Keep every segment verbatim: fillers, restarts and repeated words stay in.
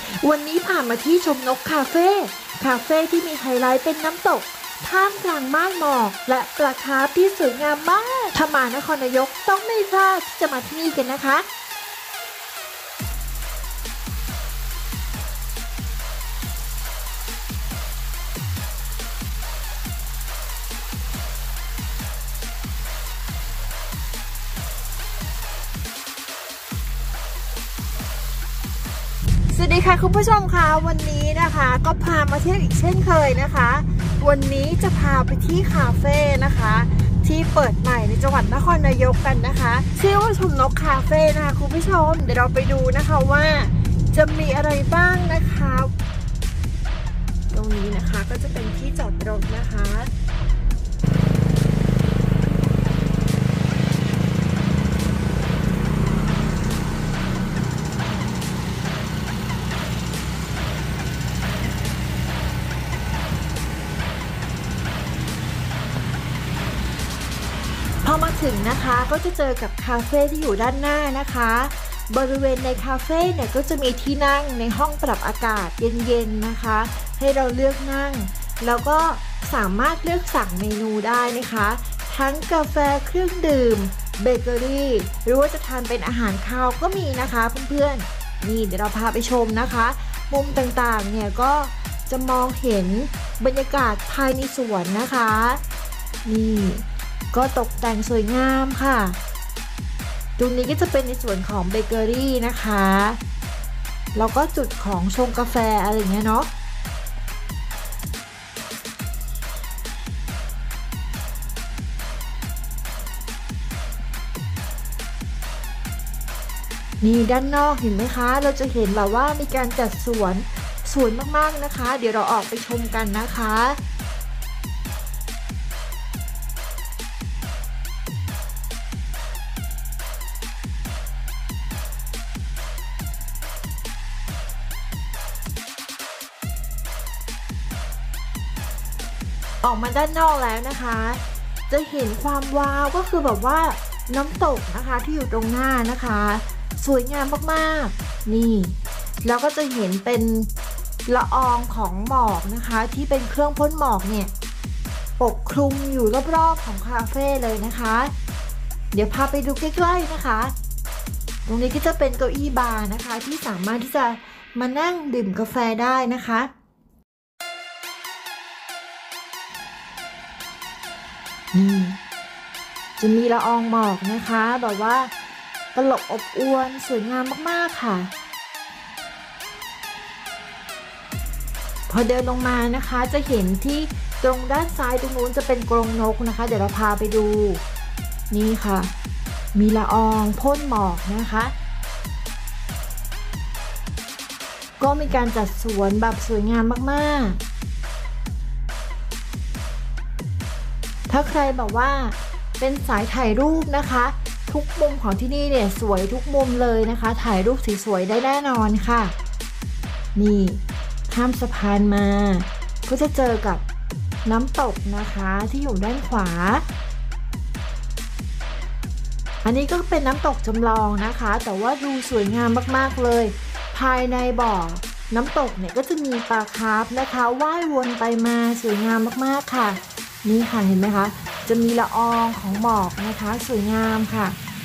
วันนี้ผ่านมาที่ชมนกคาเฟ่คาเฟ่ที่มีไฮไลท์เป็นน้ำตกท่ามกลางม่านหมอกและปลาคาร์ฟที่สวยงามมากถ้ามานครนายกต้องไม่พลาดที่จะมาที่นี่กันนะคะสวัสดีค่ะคุณผู้ชมคะวันนี้นะคะก็พามาเที่ยวอีกเช่นเคยนะคะวันนี้จะพาไปที่คาเฟ่นะคะที่เปิดใหม่ในจังหวัดนครนายกกันนะคะชื่อว่าชมนกคาเฟ่นะคะคุณผู้ชมเดี๋ยวเราไปดูนะคะว่าจะมีอะไรบ้างนะคะตรงนี้นะคะก็จะเป็นที่จอดรถนะคะพอมาถึงนะคะก็จะเจอกับคาเฟ่ที่อยู่ด้านหน้านะคะบริเวณในคาเฟ่เนี่ยก็จะมีที่นั่งในห้องปรับอากาศเย็นๆนะคะให้เราเลือกนั่งแล้วก็สามารถเลือกสั่งเมนูได้นะคะทั้งกาแฟเครื่องดื่มเบเกอรี่หรือว่าจะทานเป็นอาหารคาวก็มีนะคะเพื่อนๆนี่เดี๋ยวเราพาไปชมนะคะมุมต่างๆเนี่ยก็จะมองเห็นบรรยากาศภายในสวนนะคะนี่ก็ตกแต่งสวยงามค่ะตรงนี้ก็จะเป็นในส่วนของเบเกอรี่นะคะแล้วก็จุดของชงกาแฟอะไรอย่างเงี้ยเนาะนี่ด้านนอกเห็นไหมคะเราจะเห็นแบบว่ามีการจัดสวนสวยมากๆนะคะเดี๋ยวเราออกไปชมกันนะคะออกมาด้านนอกแล้วนะคะจะเห็นความว้าวก็คือแบบว่าน้ำตกนะคะที่อยู่ตรงหน้านะคะสวยงามมากๆนี่แล้วก็จะเห็นเป็นละอองของหมอกนะคะที่เป็นเครื่องพ่นหมอกเนี่ยปกคลุมอยู่รอบๆของคาเฟ่เลยนะคะเดี๋ยวพาไปดูใกล้ๆนะคะตรงนี้ก็จะเป็นเก้าอี้บาร์นะคะที่สามารถที่จะมานั่งดื่มกาแฟได้นะคะนี่จะมีละอองหมอกนะคะแบบว่าตลบอบอวลสวยงามมากๆค่ะพอเดินลงมานะคะจะเห็นที่ตรงด้านซ้ายตรงนู้นจะเป็นกรงนกนะคะเดี๋ยวเราพาไปดูนี่ค่ะมีละอองพ่นหมอกนะคะก็มีการจัดสวนแบบสวยงามมากๆถ้าใครบอกว่าเป็นสายถ่ายรูปนะคะทุกมุมของที่นี่เนี่ยสวยทุกมุมเลยนะคะถ่ายรูปสวยๆได้แน่นอนค่ะนี่ข้ามสะพานมาก็จะเจอกับน้ำตกนะคะที่อยู่ด้านขวาอันนี้ก็เป็นน้ำตกจำลองนะคะแต่ว่าดูสวยงามมากๆเลยภายในบ่อน้ำตกเนี่ยก็จะมีปลาคาร์ฟนะคะว่ายวนไปมาสวยงามมากๆค่ะนี่ค่ะเห็นไหมคะจะมีละอองของหมอกนะคะสวยงามค่ะ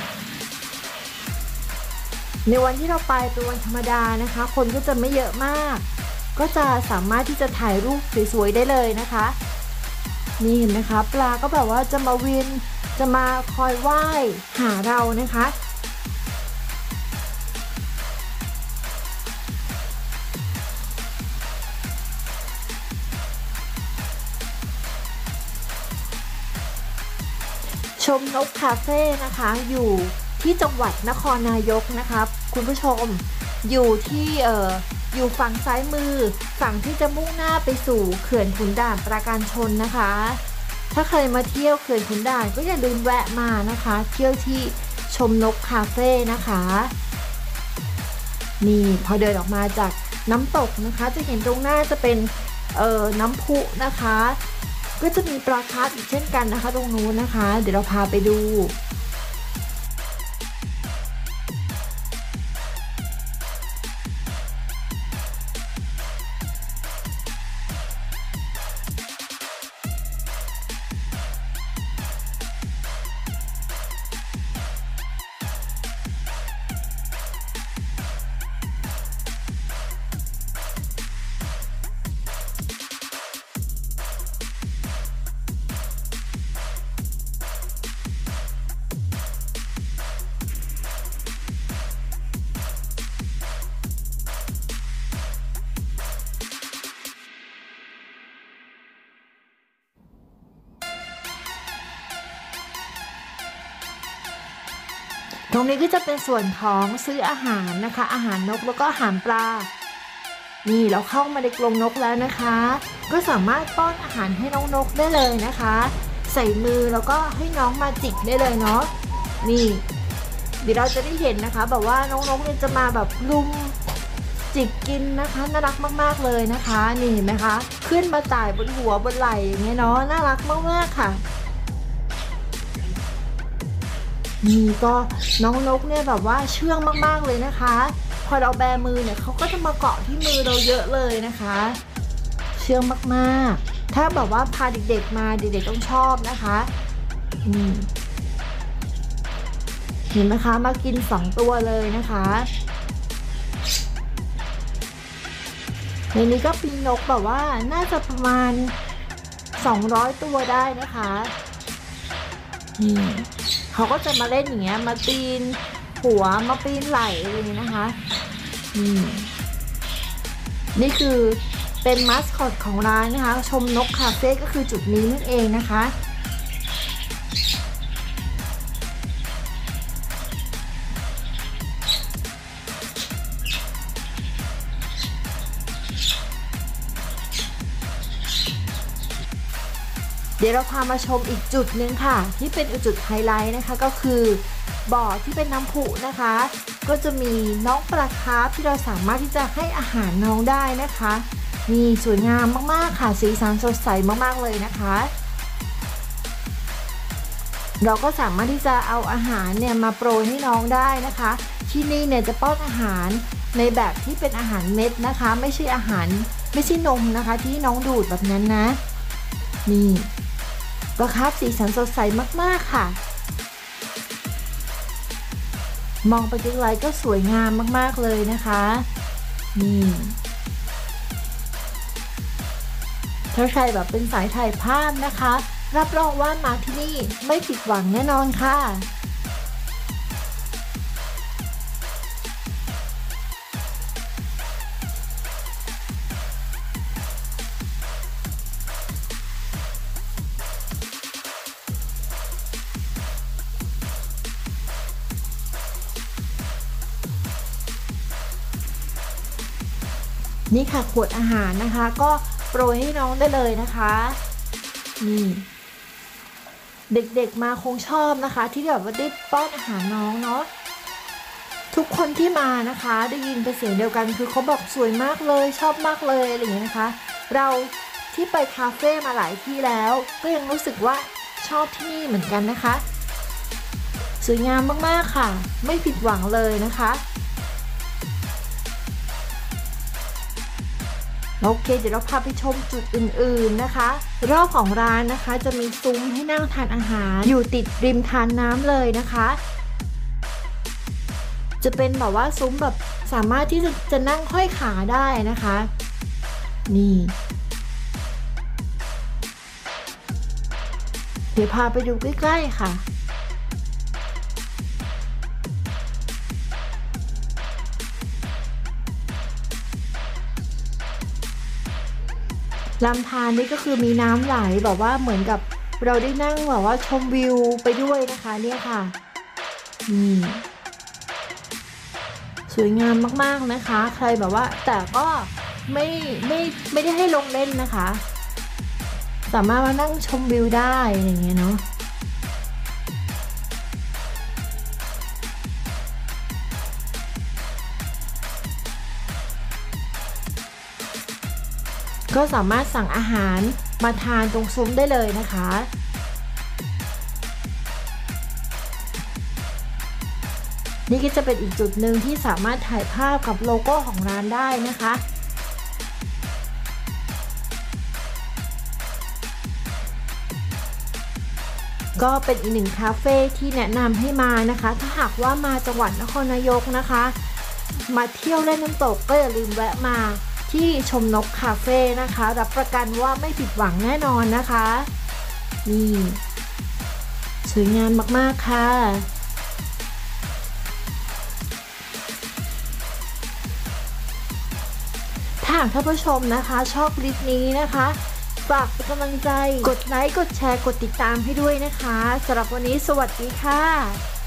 ในวันที่เราไปเป็นวันธรรมดานะคะคนก็จะไม่เยอะมากก็จะสามารถที่จะถ่ายรูปสวยๆได้เลยนะคะนี่เห็นไหมคะปลาก็แบบว่าจะมาวินจะมาคอยว่ายหาเรานะคะชมนกคาเฟ่นะคะอยู่ที่จังหวัดนครนายกนะคะคุณผู้ชมอยู่ที่เอ่ออยู่ฝั่งซ้ายมือฝั่งที่จะมุ่งหน้าไปสู่เขื่อนขุนด่านปราการชนนะคะถ้าใครมาเที่ยวเขื่อนขุนด่านก็อย่าลืมแวะมานะคะเที่ยวที่ชมนกคาเฟ่นะคะนี่พอเดินออกมาจากน้ำตกนะคะจะเห็นตรงหน้าจะเป็นเอ่อน้ำพุนะคะก็จะมีปลาคาร์ฟอีกเช่นกันนะคะตรงนู้นนะคะเดี๋ยวเราพาไปดูตรงนี้ก็จะเป็นส่วนของซื้ออาหารนะคะอาหารนกแล้วก็อาหารปลานี่เราเข้ามาในกรงนกแล้วนะคะก็สามารถป้อนอาหารให้น้องนกได้เลยนะคะใส่มือแล้วก็ให้น้องมาจิกได้เลยเนาะนี่เดี๋ยวเราจะได้เห็นนะคะแบบว่าน้องนกเนี่ยจะมาแบบลุมจิกกินนะคะน่ารักมากๆเลยนะคะนี่เห็นไหมคะขึ้นมาจ่ายบนหัวบนไหล่อย่างเงี้ยเนาะน่ารักมากๆค่ะนี่ก็น้องนกเนี่ยแบบว่าเชื่องมากๆเลยนะคะพอเราแบมือเนี่ยเขาก็จะมาเกาะที่มือเราเยอะเลยนะคะเชื่องมากๆถ้าแบบว่าพาเด็กๆมาเด็กๆต้องชอบนะคะนี่เห็นไหมคะมากินสองตัวเลยนะคะในนี้ก็ปีนกแบบว่าน่าจะประมาณสองร้อยตัวได้นะคะนี่เขาก็จะมาเล่นอย่างเงี้ยมาปีนหัวมาปีนไหล่อะไรอย่างเงี้ยนะคะนี่นี่คือเป็นมาสคอตของร้านนะคะชมนกคาเฟ่ก็คือจุดนี้นั่นเองนะคะเดี๋ยวเราพามาชมอีกจุดหนึ่งค่ะที่เป็นจุดไฮไลท์นะคะก็คือบ่อที่เป็นน้ำพุนะคะก็จะมีน้องปลาคาร์ฟที่เราสามารถที่จะให้อาหารน้องได้นะคะนี่สวยงามมากๆค่ะสีสันสดใสมากๆเลยนะคะเราก็สามารถที่จะเอาอาหารเนี่ยมาโปรยให้น้องได้นะคะที่นี่เนี่ยจะป้อนอาหารในแบบที่เป็นอาหารเม็ดนะคะไม่ใช่อาหารไม่ใช่นมนะคะที่น้องดูดแบบนั้นนะนี่ปลาคาร์ฟสีสันสดใสมากๆค่ะมองไปไกลๆก็สวยงามมากๆเลยนะคะนี่ถ้าใครแบบเป็นสายถ่ายภาพนะคะรับรองว่ามาที่นี่ไม่ผิดหวังแน่นอนค่ะนี่ค่ะขวดอาหารนะคะก็โปรยให้น้องได้เลยนะคะนี่เด็กๆมาคงชอบนะคะที่แบบว่าได้ป้อนอาหารน้องเนาะทุกคนที่มานะคะได้ยินเป็นเสียงเดียวกันคือเขาบอกสวยมากเลยชอบมากเลยอะไรอย่างเงี้ยนะคะเราที่ไปคาเฟ่มาหลายที่แล้วก็ยังรู้สึกว่าชอบที่นี่เหมือนกันนะคะสวยงามมากๆค่ะไม่ผิดหวังเลยนะคะโอเคเดี๋ยวเราพาไปชมจุดอื่นๆนะคะรอบของร้านนะคะจะมีซุ้มให้นั่งทานอาหารอยู่ติดริมทานน้ำเลยนะคะจะเป็นแบบว่าซุ้มแบบสามารถที่จะจะนั่งห้อยขาได้นะคะนี่เดี๋ยวพาไปดูใกล้ๆค่ะลำธารนี่ก็คือมีน้ำไหลแบบว่าเหมือนกับเราได้นั่งแบบว่าชมวิวไปด้วยนะคะเนี่ยค่ะนี่สวยงามมากๆนะคะใครแบบว่าแต่ก็ไม่ไม่ไม่ได้ให้ลงเล่นนะคะสามารถมานั่งชมวิวได้อะไรอย่างเงี้ยเนาะก็สามารถสั่งอาหารมาทานตรงซุ้มได้เลยนะคะนี่ก็จะเป็นอีกจุดหนึ่งที่สามารถถ่ายภาพกับโลโก้ของร้านได้นะคะก็เป็นอีกหนึ่งคาเฟ่ที่แนะนำให้มานะคะถ้าหากว่ามาจังหวัดนครนายกนะคะมาเที่ยวเล่นน้ำตกก็อย่าลืมแวะมาที่ชมนกคาเฟ่นะคะรับประกันว่าไม่ผิดหวังแน่นอนนะคะนี่สวยงามมากๆค่ะถ้าหากท่านผู้ชมนะคะชอบคลิปนี้นะคะฝากเป็นกำลังใจกดไลค์กดแชร์กดติดตามให้ด้วยนะคะสำหรับวันนี้สวัสดีค่ะ